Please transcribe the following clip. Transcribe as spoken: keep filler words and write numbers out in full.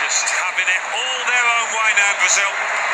Just having it all their own way now, Brazil.